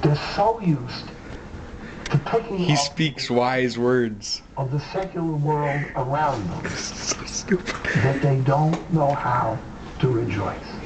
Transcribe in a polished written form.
They're so used to picking He up speaks wise words. of the secular world around them So stupid. that they don't know how to rejoice.